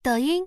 抖音。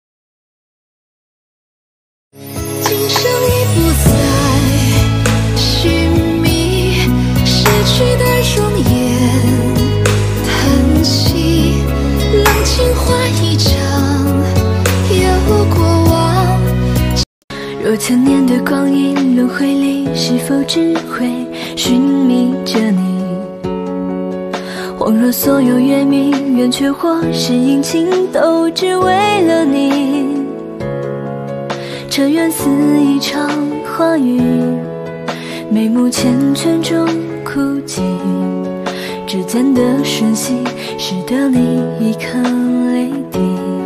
今生已不再寻觅逝去的容颜，叹息浪情花一场，有过往。 若千年的光阴轮回里，是否只会寻觅着你？恍若所有月明圆缺，或是阴晴，都只为了你。尘缘似一场花雨，眉目缱绻中哭泣。指尖的瞬息，使得你一颗泪滴。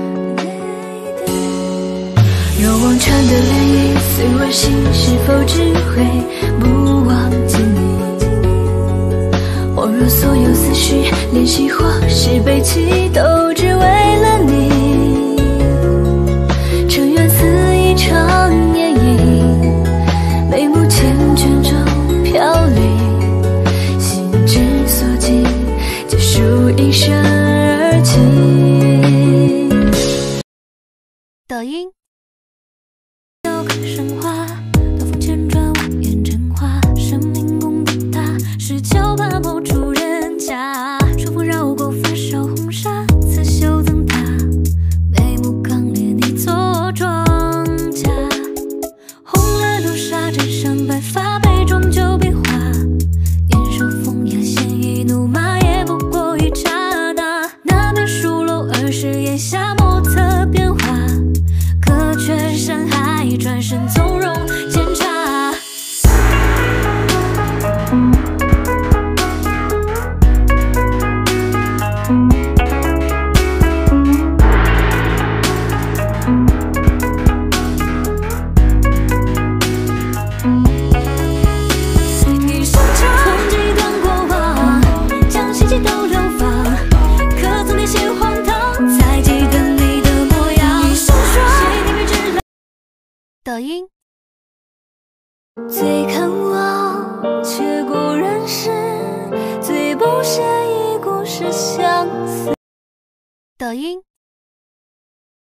若望穿的涟漪随我行，是否只会不忘记你？恍若所有思绪，怜惜或是悲戚，都只为了你。尘缘似一场烟影，眉目缱绻中飘零，心之所寄，结束一生而起。 抖音。 有个神话，刀锋千转，无言真话，生命共的他，是桥怕某处人家。春风绕过发梢红纱，刺绣赠他，眉目刚烈，你做庄稼。红了流沙，枕上白发，杯中酒变化。年少风雅，鲜衣怒马，也不过一刹那。那边书楼儿时檐下，莫测变化，可却山海转身从容检查。一声长，从几段过往，将希冀都流放。可曾念些荒唐，才记得你的模样。一声说，谁你别知道。 抖音。 最看望，却故人事；最不屑一顾是相思。 抖音。